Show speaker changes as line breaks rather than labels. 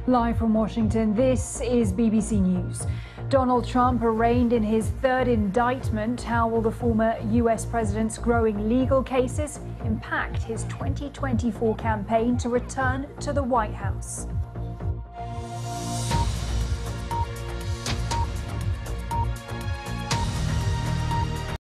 Live from Washington, this is BBC News. Donald Trump arraigned in his third indictment. How will the former US president's growing legal cases impact his 2024 campaign to return to the White House?